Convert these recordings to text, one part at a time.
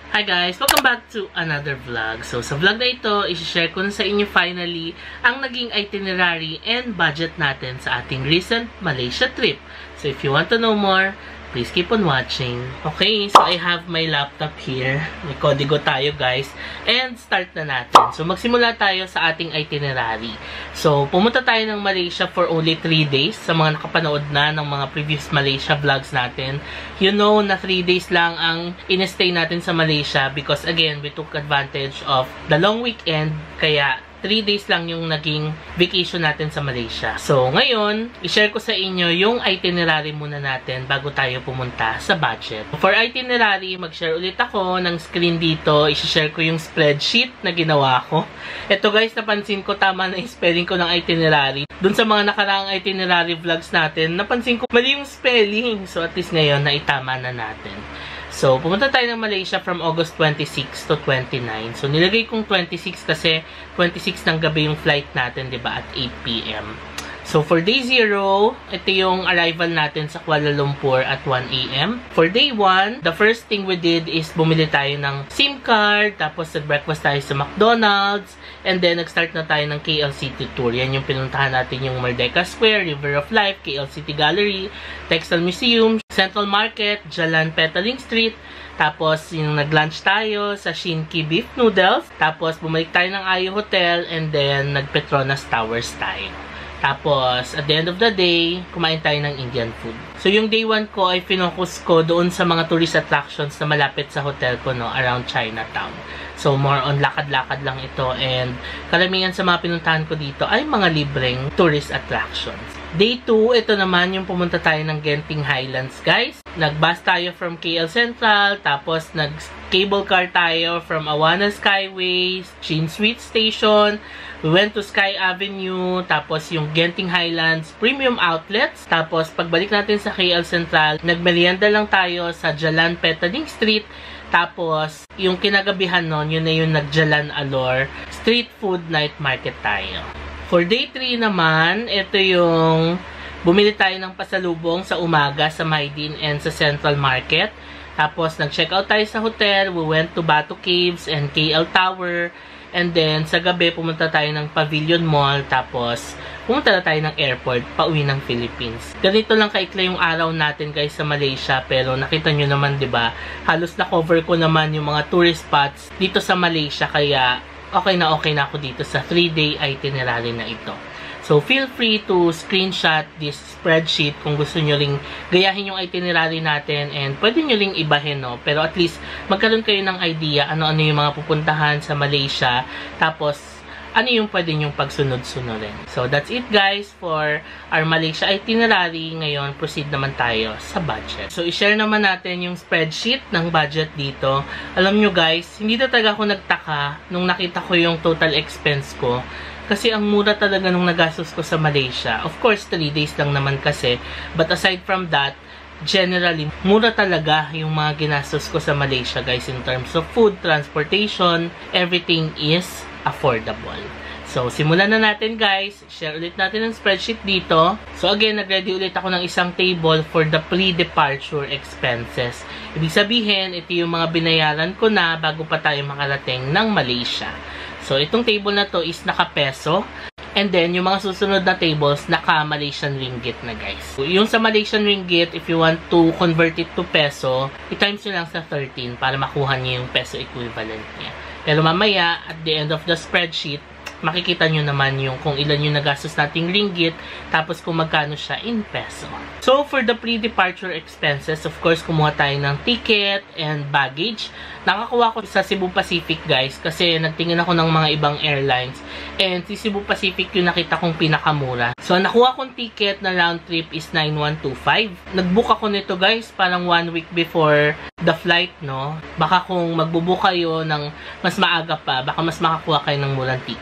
Hi guys! Welcome back to another vlog. So, sa vlog na ito, isi-share ko na sa inyo finally ang naging itinerary and budget natin sa ating recent Malaysia trip. So, if you want to know more, please keep on watching. Okay, so I have my laptop here. May kodigo tayo guys. And start na natin. So, magsimula tayo sa ating itinerary. So, pumunta tayo ng Malaysia for only 3 days. Sa mga nakapanood na ng mga previous Malaysia vlogs natin, you know na 3 days lang ang in-stay natin sa Malaysia because again, we took advantage of the long weekend. Kaya, 3 days lang yung naging vacation natin sa Malaysia. So, ngayon, i-share ko sa inyo yung itinerary muna natin bago tayo pumunta sa budget. For itinerary, mag-share ulit ako ng screen dito. I-share ko yung spreadsheet na ginawa ko. Ito guys, napansin ko tama na yung spelling ko ng itinerary. Dun sa mga nakaraang itinerary vlogs natin, napansin ko mali yung spelling. So, at least ngayon, naitama na natin. So, pumunta tayo ng Malaysia from August 26 to 29. So, nilagay kong 26 kasi 26 ng gabi yung flight natin, diba, at 8 PM. So, for day 0, ito yung arrival natin sa Kuala Lumpur at 1 AM. For day 1, the first thing we did is bumili tayo ng SIM card, tapos nag-breakfast tayo sa McDonald's, and then nag-start na tayo ng KL City Tour. Yan yung pinuntahan natin yung Merdeka Square, River of Life, KL City Gallery, Textile Museum, Central Market, Jalan Petaling Street, tapos yung nag-lunch tayo sa Shinki Beef Noodles, tapos bumalik tayo ng Ayo Hotel, and then nag-Petronas Towers tayo. Tapos, at the end of the day, kumain tayo ng Indian food. So, yung day 1 ko ay finocus ko doon sa mga tourist attractions na malapit sa hotel ko, no, around Chinatown. So, more on lakad-lakad lang ito. And, karamihan sa mga pinuntahan ko dito ay mga libreng tourist attractions. Day 2, ito naman yung pumunta tayo ng Genting Highlands, guys. Nag-bus tayo from KL Central, tapos nag-cable car tayo from Awana Skyway, Chin Sweet Station. We went to Sky Avenue, tapos yung Genting Highlands Premium Outlets. Tapos, pagbalik natin sa KL Central, nagmerienda lang tayo sa Jalan Petaling Street. Tapos, yung kinagabihan nun, yun na yung nag-Jalan Alor Street Food Night Market tayo. For day 3 naman, ito yung bumili tayo ng pasalubong sa umaga sa Maydin and sa Central Market. Tapos, nag-check out tayo sa hotel. We went to Batu Caves and KL Tower. And then, sa gabi, pumunta tayo ng Pavilion Mall. Tapos, pumunta na tayo ng airport, pauwi ng Philippines. Ganito lang kaikla yung araw natin guys sa Malaysia. Pero nakita nyo naman, diba? Halos na-cover ko naman yung mga tourist spots dito sa Malaysia. Kaya, okay na ako dito sa 3-day itinerary na ito. So, feel free to screenshot this spreadsheet kung gusto nyo ring gayahin yung itinerary natin and pwede nyo ring ibahin, no? Pero at least, magkaroon kayo ng idea ano-ano yung mga pupuntahan sa Malaysia. Tapos, ano yung pwede nyong pagsunod-sunurin. So, that's it guys for our Malaysia itinerary. Ngayon, proceed naman tayo sa budget. So, i-share naman natin yung spreadsheet ng budget dito. Alam nyo guys, hindi na talaga ako nagtaka nung nakita ko yung total expense ko. Kasi ang mura talaga nung nagastos ko sa Malaysia. Of course, 3 days lang naman kasi. But aside from that, generally, mura talaga yung mga ginastos ko sa Malaysia, guys, in terms of food, transportation, everything is affordable. So, simulan na natin, guys. Share ulit natin ang spreadsheet dito. So, again, nag-ready ulit ako ng isang table for the pre-departure expenses. Ibig sabihin, ito yung mga binayaran ko na bago pa tayo makarating ng Malaysia. So, itong table na to is naka-peso. And then, yung mga susunod na tables, naka-Malaysian ringgit na, guys. So, yung sa Malaysian ringgit, if you want to convert it to peso, i-times nyo lang sa 13 para makuha nyo yung peso equivalent niya. Pero mamaya, at the end of the spreadsheet, makikita nyo naman yung kung ilan yung nagastos nating ringgit, tapos kung magkano siya in peso. So, for the pre-departure expenses, of course, kumuha tayo ng ticket and baggage. Nakakuha ko sa Cebu Pacific, guys, kasi nagtingin ako ng mga ibang airlines. And si Cebu Pacific yung nakita kong pinakamura. So, nakuha kong ticket na round trip is 9,125. Nag-book ako nito, guys, parang 1 week before the flight, no? Baka kung magbubook kayo ng mas maaga pa, baka mas makakuha kayo ng murang ticket.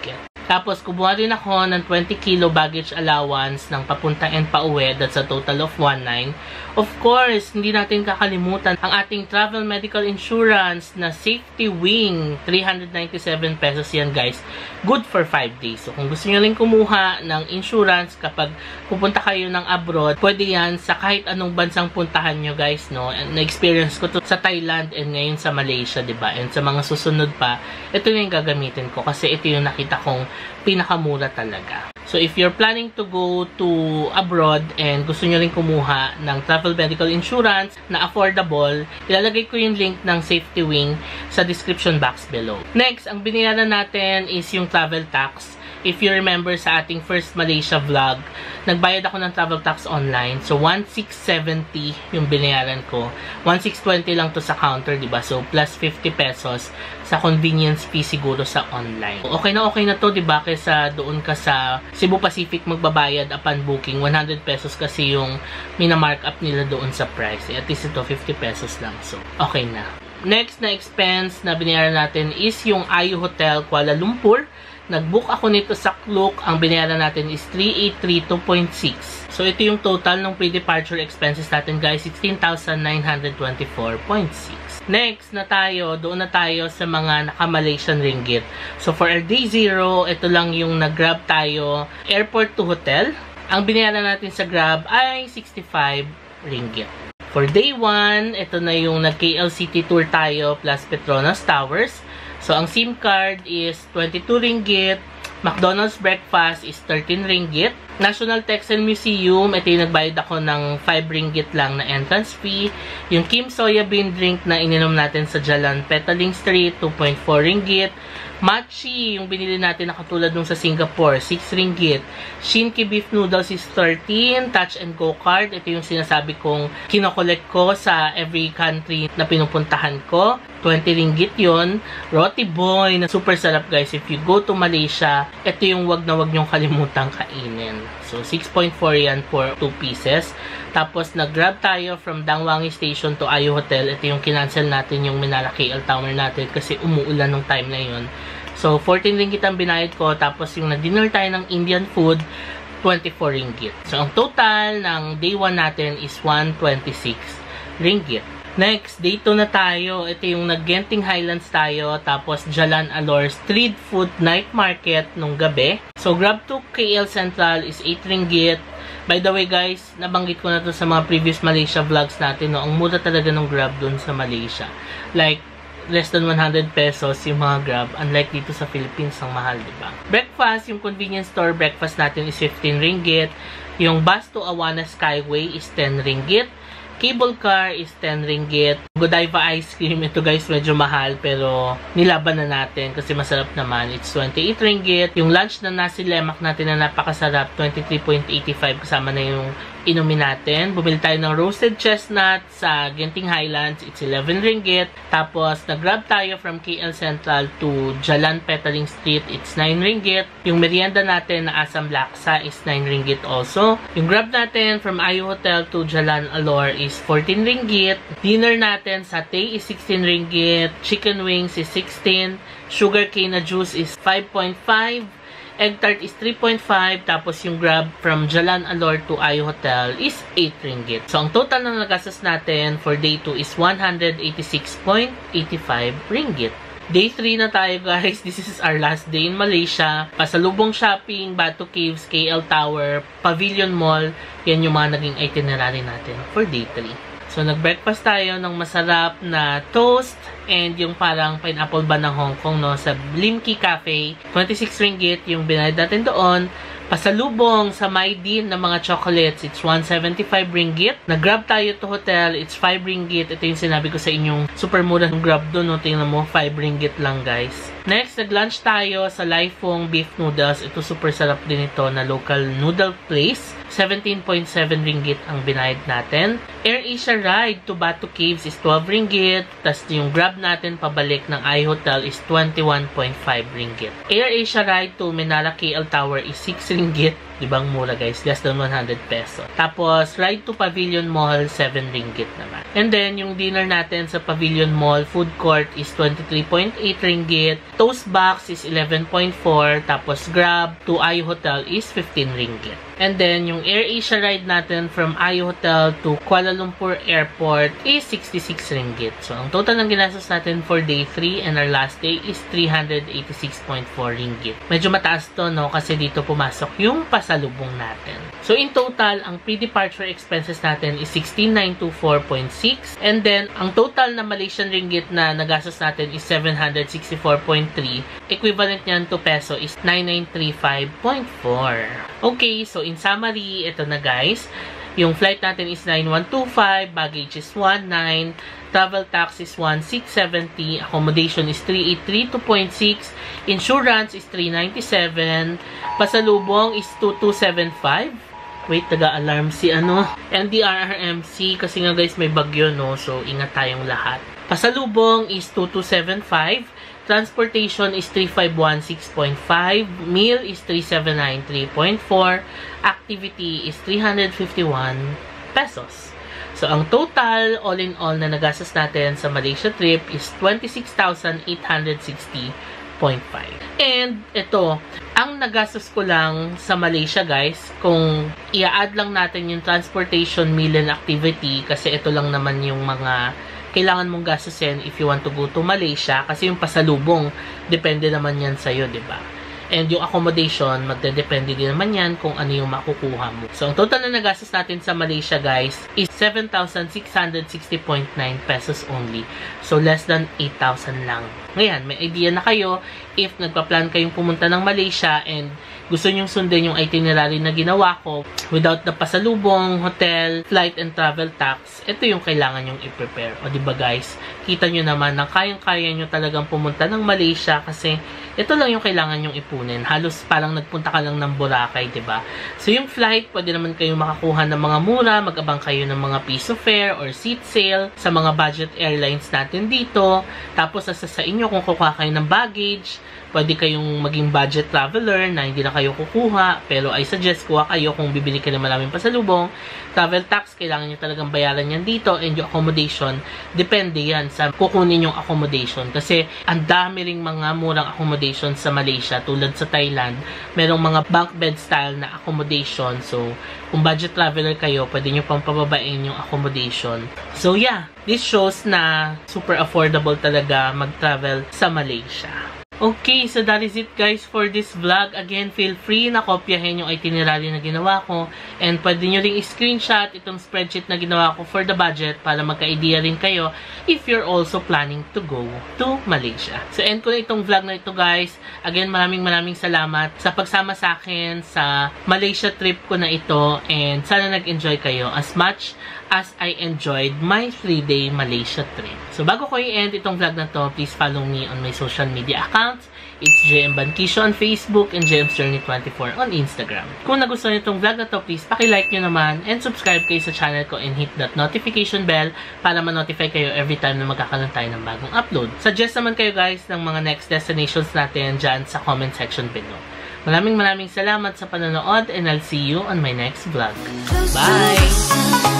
Tapos, kumuha din ako ng 20 kilo baggage allowance ng papunta and pauwi. That's a total of 19. Of course, hindi natin kakalimutan ang ating travel medical insurance na safety wing. 397 pesos yan, guys. Good for 5 days. So, kung gusto nyo rin kumuha ng insurance kapag pupunta kayo ng abroad, pwede yan sa kahit anong bansang puntahan nyo, guys, no? Na-experience ko to sa Thailand and ngayon sa Malaysia, diba? And sa mga susunod pa, ito yung gagamitin ko kasi ito yung nakita kong pinakamura talaga. So, if you're planning to go to abroad and gusto nyo rin kumuha ng travel medical insurance na affordable, ilalagay ko yung link ng Safety Wing sa description box below. Next, ang binayaran natin is yung travel tax. If you remember sa ating first Malaysia vlog, nagbayad ako ng travel tax online. So, 1,670 yung binayaran ko. 1,620 lang to sa counter, diba? So, plus 50 pesos sa convenience fee siguro sa online. Okay na to, diba? Kaysa doon ka sa Cebu Pacific magbabayad upon booking. 100 pesos kasi yung mina-markup nila doon sa price. At least ito, 50 pesos lang. So, okay na. Next na expense na binayaran natin is yung Ayu Hotel Kuala Lumpur. Nag-book ako nito sa Klook. Ang binayaran natin is 3,832.6. So, ito yung total ng pre-departure expenses natin, guys. 16,924.6. Next doon na tayo sa mga naka-Malaysian ringgit. So, for our day 0, ito lang yung nag-grab tayo. Airport to hotel. Ang binayaran natin sa Grab ay 65 ringgit. For day 1, ito na yung nag-KLCT tour tayo plus Petronas Towers. So, ang SIM card is 22 ringgit. McDonald's breakfast is 13 ringgit. National Textile Museum, ito yung nagbayad ako ng 5 ringgit lang na entrance fee. Yung Kim Soya Bean drink na ininom natin sa Jalan Petaling Street, 2.4 ringgit. Machi, yung binili natin na katulad nung sa Singapore, 6 ringgit. Shinki Beef Noodles is 13. Touch and Go card, ito yung sinasabi kong kinokollect ko sa every country na pinupuntahan ko. 20 ringgit yon. Roti Boy, na super sarap, guys. If you go to Malaysia, ito yung wag na wag nyong kalimutang kainin. So, 6.4 yan for 2 pieces. Tapos, nag-grab tayo from Dangwangi Station to Ayu Hotel. Ito yung kinancel natin yung Menara KL Tower natin kasi umuulan nung time na yun. So, 14 ringgit ang binayad ko. Tapos, yung na-dinner tayo ng Indian food, 24 ringgit. So, ang total ng day 1 natin is 126 ringgit. Next, day 2 na tayo. Ito yung nag-Genting Highlands tayo. Tapos, Jalan Alor Street Food Night Market nung gabi. So, Grab to KL Central is 8 ringgit. By the way, guys, nabanggit ko na to sa mga previous Malaysia vlogs natin. No? Ang mura talaga ng Grab dun sa Malaysia. Like, less than 100 pesos yung mga Grab. Unlike dito sa Philippines, ang mahal, diba? Breakfast, yung convenience store breakfast natin is 15 ringgit. Yung bus to Awana Skyway is 10 ringgit. Cable car is 10 ringgit. Godiva ice cream, ito guys medyo mahal pero nilaban na natin kasi masarap naman. It's 28 ringgit. Yung lunch na nasi lemak natin na napakasarap, 23.85 kasama na yung inumin natin. Bumili tayo ng roasted chestnut sa Genting Highlands. It's 11 ringgit. Tapos, nag-grab tayo from KL Central to Jalan Petaling Street. It's 9 ringgit. Yung merienda natin na Asam Laksa is 9 ringgit also. Yung grab natin from Ayu Hotel to Jalan Alor is 14 ringgit. Dinner natin sa Tay is 16 ringgit. Chicken wings is 16. Sugarcane na juice is 5.5. Egg tart is 3.5. Tapos yung grab from Jalan Alor to Ayu Hotel is 8 ringgit. So, ang total na nagastos natin for day 2 is 186.85 ringgit. Day 3 na tayo, guys. This is our last day in Malaysia. Pasalubong shopping, Batu Caves, KL Tower, Pavilion Mall. Yan yung mga naging itinerary natin for day 3. So, nag-breakfast tayo ng masarap na toast and yung parang pineapple ba ng Hong Kong, no? Sa Blimkey Cafe. 26 ringgit yung binayad natin doon. Pasalubong sa Maydin ng mga chocolates, it's 175 ringgit. Nag-grab tayo to hotel, it's 5 ringgit. Ito yung sinabi ko sa inyong super mura ng grab doon, no? Tingnan mo, 5 ringgit lang, guys. Next, nag-lunch tayo sa Laifong Beef Noodles. Ito super sarap din ito na local noodle place. 17.7 ringgit ang binayad natin. Air Asia ride to Batu Caves is 12 ringgit. Tapos yung grab natin pabalik ng iHotel is 21.5 ringgit. Air Asia ride to Menara KL Tower is 6 ringgit. Diba ang mura guys? Less than 100 peso. Tapos, ride to Pavilion Mall, 7 ringgit naman. And then, yung dinner natin sa Pavilion Mall food court is 23.8 ringgit. Toast box is 11.4. Tapos, Grab to Ayu Hotel is 15 ringgit. And then, yung AirAsia ride natin from Ayu Hotel to Kuala Lumpur Airport is 66 ringgit. So, ang total ng ginastos natin for day 3 and our last day is 386.4 ringgit. Medyo mataas to, no? Kasi dito pumasok yung pasalubong natin. So, in total, ang pre-departure expenses natin is 16,924.6. And then, ang total na Malaysian ringgit na nagastos natin is 764.3. Equivalent niyan to peso is 9935.4. Okay, so in summary, ito na guys. Yung flight natin is 9125, baggage is 19, travel tax is 1670, accommodation is 3832.6, insurance is 397, pasalubong is 2275. Wait, taga-alarm si NDRRMC kasi nga guys may bagyo, no? So, ingat tayong lahat. Pasalubong is 2275. Transportation is 3516.5. Meal is 3793.4. Activity is 351 pesos. So, ang total, all in all, na nagastos natin sa Malaysia trip is 26,860.5. And, ito, ang nagastos ko lang sa Malaysia, guys, kung i-add lang natin yung transportation, meal, and activity, kasi ito lang naman yung mga kailangan mong gastusin if you want to go to Malaysia kasi yung pasalubong depende naman yan sa'yo, diba? And yung accommodation, magdedepende din naman yan kung ano yung makukuha mo. So, ang total na nagastos natin sa Malaysia, guys, is 7,660.9 pesos only. So, less than 8,000 lang. Ngayon, may idea na kayo if nagpa-plan kayong pumunta ng Malaysia and gusto nyong sundin yung itinerary na ginawa ko without the pasalubong, hotel, flight, and travel tax, ito yung kailangan nyong i-prepare. O diba guys, kita nyo naman na kayang-kaya nyo talagang pumunta ng Malaysia kasi ito lang yung kailangan nyong ipunin. Halos parang nagpunta ka lang ng Boracay, diba? So yung flight, pwede naman kayo makakuha ng mga mura, mag-abang kayo ng mga piso fare or seat sale sa mga budget airlines natin dito. Tapos nasa sa inyo kung kukuha kayo ng baggage, pwede kayong maging budget traveler na hindi na kayo kukuha. Pero I suggest kuha kayo kung bibili ka ng maraming pasalubong. Travel tax, kailangan nyo talagang bayaran yan dito. And yung accommodation, depende yan sa kukunin yung accommodation. Kasi ang dami ring mga murang accommodation sa Malaysia. Tulad sa Thailand, merong mga bunk bed style na accommodation. So, kung budget traveler kayo, pwede nyo pang pababain yung accommodation. So yeah, this shows na super affordable talaga mag-travel sa Malaysia. Okay, so that is it guys for this vlog. Again, feel free na kopyahin yung itinerary na ginawa ko. And pwede nyo ring i-screenshot itong spreadsheet na ginawa ko for the budget para magka-idea rin kayo if you're also planning to go to Malaysia. So, end ko na itong vlog na ito guys. Again, maraming salamat sa pagsama sa akin sa Malaysia trip ko na ito. And sana nag-enjoy kayo as much as I enjoyed my 3-day Malaysia trip. So, bago ko i-end itong vlog na to, please follow me on my social media accounts. It's JM Bankisho on Facebook and JM's Journey 24 on Instagram. Kung nagustuhan itong vlog na to, please paki-like nyo naman and subscribe kayo sa channel ko and hit that notification bell para ma-notify kayo every time na magkakaroon tayo ng bagong upload. Suggest naman kayo guys ng mga next destinations natin dyan sa comment section below. Maraming salamat sa panonood and I'll see you on my next vlog. Bye!